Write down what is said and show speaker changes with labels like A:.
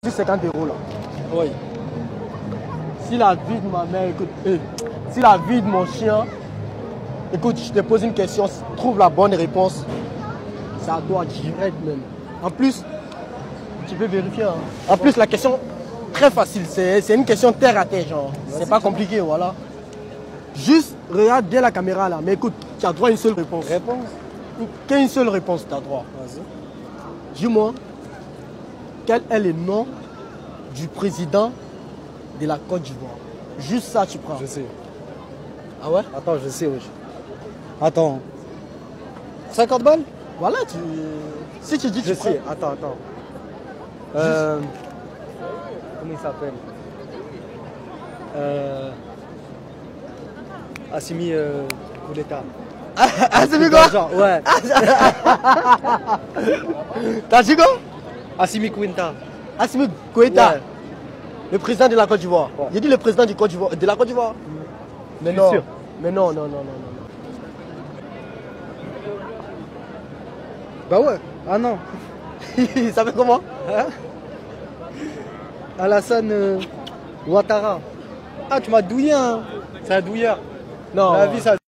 A: 50 € là.
B: Oui.
A: Si la vie de ma mère, écoute, si la vie de mon chien, écoute, je te pose une question, trouve la bonne réponse, c'est à toi direct même. En plus, tu peux vérifier. Hein. En plus, la question, très facile, c'est une question terre à terre, genre. C'est pas compliqué, voilà. Juste, regarde bien la caméra là, mais écoute, tu as droit à une seule réponse.
B: Réponse?
A: Qu'une seule réponse, tu as droit.
B: Vas-y.
A: Dis-moi, quel est le nom du président de la Côte d'Ivoire? Juste ça, tu prends.
B: Je sais.
A: Ah ouais?
B: Attends, je sais, wesh. Attends. 50 balles?
A: Voilà, si tu dis que
B: Je
A: tu prends.
B: sais. Attends. Comment il s'appelle? Assimi Kouleta.
A: Assimi quoi?
B: Ouais.
A: T'as dit quoi?
B: Assimi Kouleta.
A: Assimi Goïta,
B: Ouais.
A: le président de la Côte d'Ivoire.
B: Ouais.
A: J'ai dit le président du Côte d'Ivoire, de la Côte d'Ivoire. Mais
B: Je suis
A: non,
B: sûr.
A: mais non.
B: Bah ouais. Ah non.
A: Il s'appelle comment?
B: Hein? Alassane Ouattara. Ah, tu m'as douillé, hein. C'est un douilleur.
A: Non.
B: La vie, ça